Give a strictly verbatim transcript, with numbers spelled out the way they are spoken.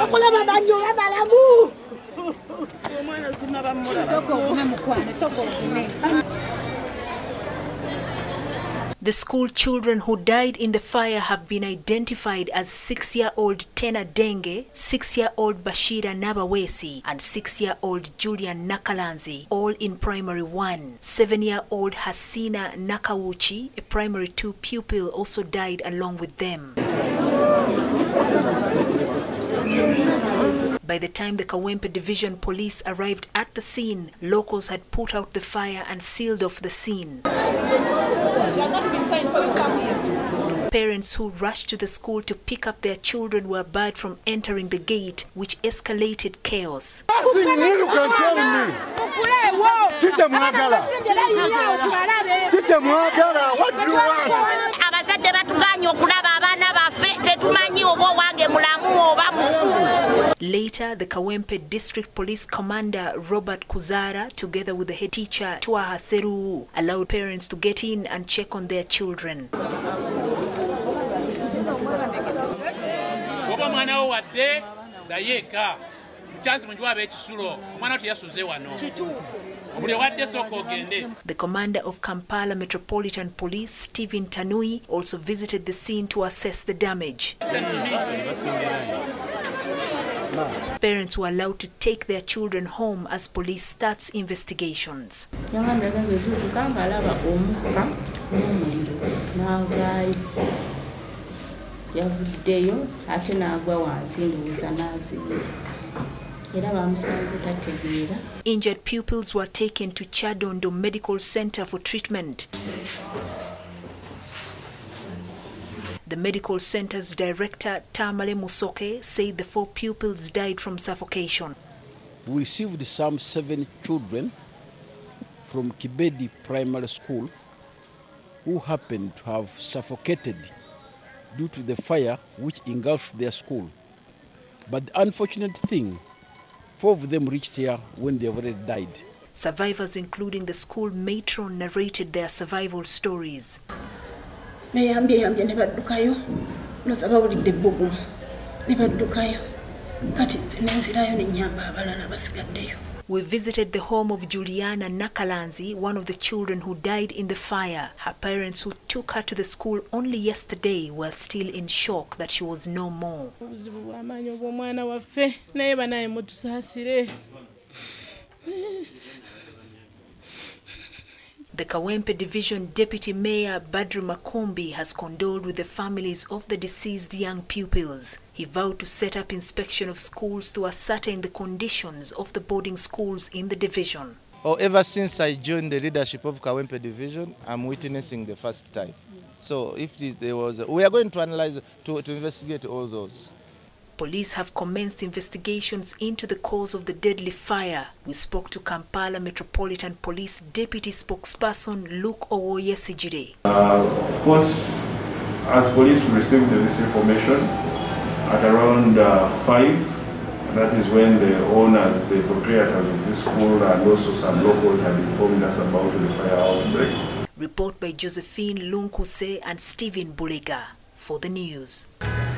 The school children who died in the fire have been identified as six-year-old Tena Denge, six-year-old Bashira Nabawesi, and six-year-old Julian Nakalanzi, all in primary one. Seven-year-old Hasina Nakawuchi, a primary two pupil, also died along with them. By the time the Kawempe Division Police arrived at the scene, locals had put out the fire and sealed off the scene. Parents who rushed to the school to pick up their children were barred from entering the gate, which escalated chaos. You can tell me. Teacher Mwagala. Teacher Mwagala, what do you want? Later, the Kawempe District Police Commander Robert Kuzara, together with the head teacher Twaha Seru, allowed parents to get in and check on their children. The commander of Kampala Metropolitan Police, Stephen Tanui, also visited the scene to assess the damage. Parents were allowed to take their children home as police starts investigations. Injured pupils were taken to Chadondo Medical Center for treatment. The medical center's director, Tamale Musoke, said the four pupils died from suffocation. We received some seven children from Kibedi Primary School who happened to have suffocated due to the fire which engulfed their school. But the unfortunate thing, four of them reached here when they already died. Survivors, including the school matron, narrated their survival stories. We visited the home of Juliana Nakalanzi, one of the children who died in the fire. Her parents, who took her to the school only yesterday, were still in shock that she was no more. The Kawempe Division Deputy Mayor Badru Makumbi has condoled with the families of the deceased young pupils. He vowed to set up inspection of schools to ascertain the conditions of the boarding schools in the division. Oh, ever since I joined the leadership of Kawempe Division, I'm witnessing the first time. So if there was, a, we are going to analyze, to, to investigate all those. Police have commenced investigations into the cause of the deadly fire. We spoke to Kampala Metropolitan Police Deputy Spokesperson Luke Owoyesigire. Uh, of course, as police we received this information at around uh, five. That is when the owners, the proprietors of this school and also some locals had informed us about the fire outbreak. Report by Josephine Lunkuse and Stephen Bulega for the news.